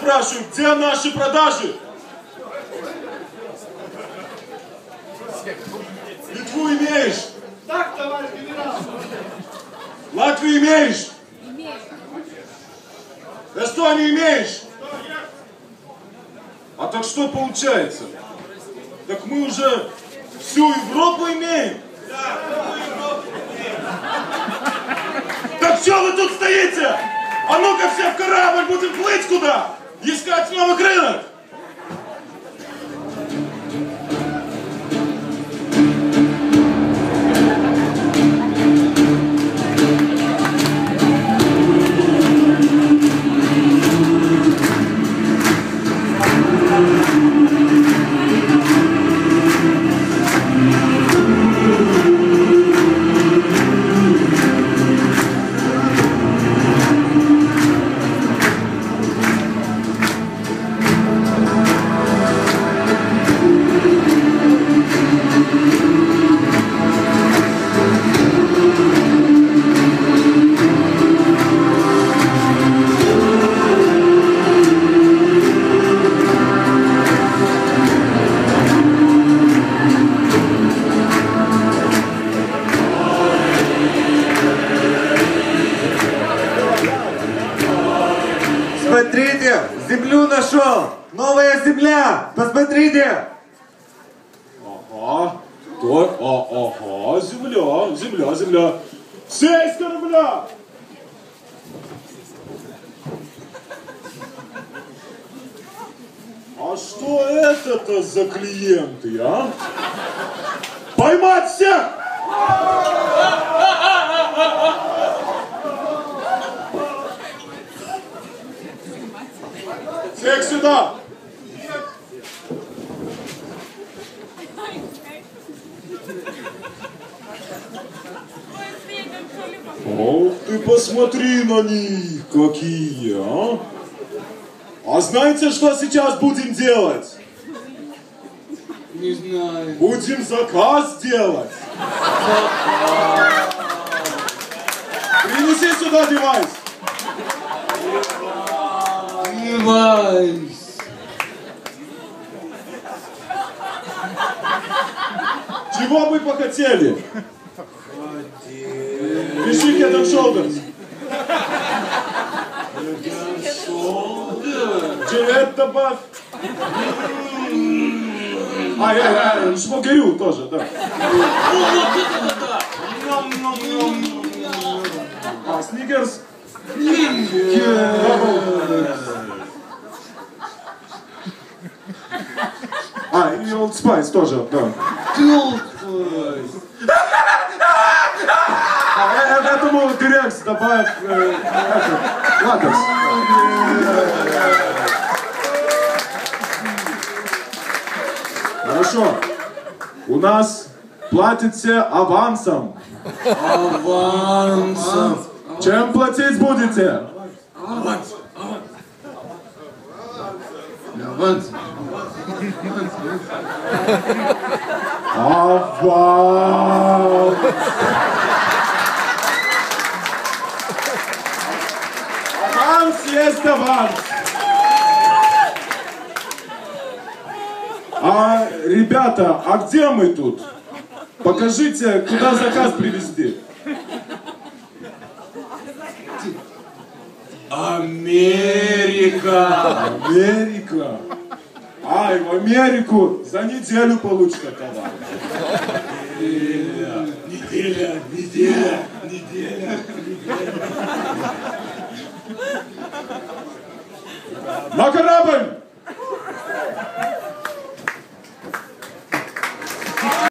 спрашиваю, где наши продажи? Литву имеешь? Так, товарищ генерал. Латвию имеешь? Имею. Эстонию имеешь? А так что получается? Так мы уже всю Европу имеем? Да, всю Европу имеем. Так что вы тут стоите? А ну-ка все в корабль, будем плыть куда? Искать новых рынок. Смотрите, землю нашел! Новая земля! Посмотрите! Ага, ага, земля. Все из корабля! А что это-то за клиенты, а? Поймать всех! Всех сюда! Ох ты, посмотри на них, какие, а? А знаете, что сейчас будем делать? Не знаю. Будем заказ делать. Принеси сюда девайс. Девайс. Чего вы похотели? Пиши Head and Shoulders. Жилет добавь. Я шмогерю тоже, да. А, Сникерс. И Old Spice тоже, да. Этому Дирекс добавь латекс. Хорошо. У нас платят все авансом. Авансом. Чем платить будете? Аванс. Аванс. Аванс. Аванс есть аванс. Ребята, а где мы тут? Покажите, куда заказ привезти. Америка. Америка. И в Америку за неделю получите товар. Неделя. На корабль!